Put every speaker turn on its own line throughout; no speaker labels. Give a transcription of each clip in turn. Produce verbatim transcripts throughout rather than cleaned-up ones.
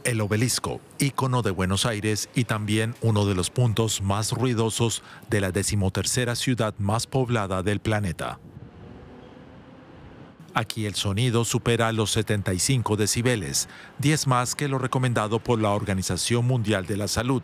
El Obelisco, ícono de Buenos Aires y también uno de los puntos más ruidosos de la decimotercera ciudad más poblada del planeta. Aquí el sonido supera los setenta y cinco decibeles, diez más que lo recomendado por la Organización Mundial de la Salud.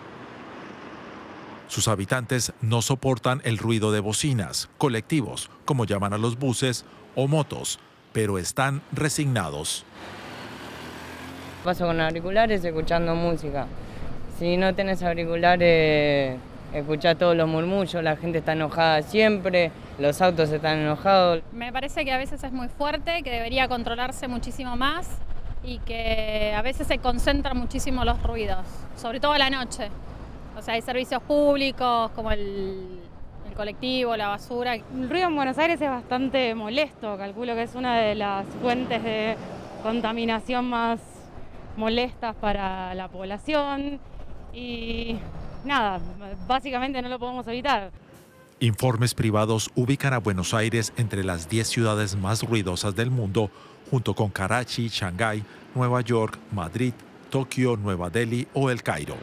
Sus habitantes no soportan el ruido de bocinas, colectivos, como llaman a los buses, o motos, pero están resignados.
Paso con auriculares escuchando música. Si no tenés auriculares, escuchás todos los murmullos, la gente está enojada siempre, los autos están enojados.
Me parece que a veces es muy fuerte, que debería controlarse muchísimo más y que a veces se concentran muchísimo los ruidos, sobre todo a la noche. O sea, hay servicios públicos como el, el colectivo, la basura.
El ruido en Buenos Aires es bastante molesto, calculo que es una de las fuentes de contaminación más molestas para la población y nada, básicamente no lo podemos evitar.
Informes privados ubican a Buenos Aires entre las diez ciudades más ruidosas del mundo, junto con Karachi, Shanghái, Nueva York, Madrid, Tokio, Nueva Delhi o El Cairo.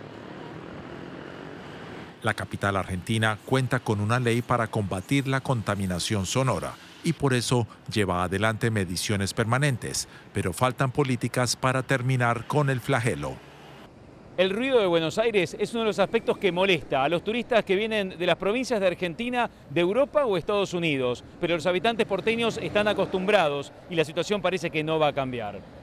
La capital argentina cuenta con una ley para combatir la contaminación sonora y por eso lleva adelante mediciones permanentes, pero faltan políticas para terminar con el flagelo.
El ruido de Buenos Aires es uno de los aspectos que molesta a los turistas que vienen de las provincias de Argentina, de Europa o Estados Unidos, pero los habitantes porteños están acostumbrados y la situación parece que no va a cambiar.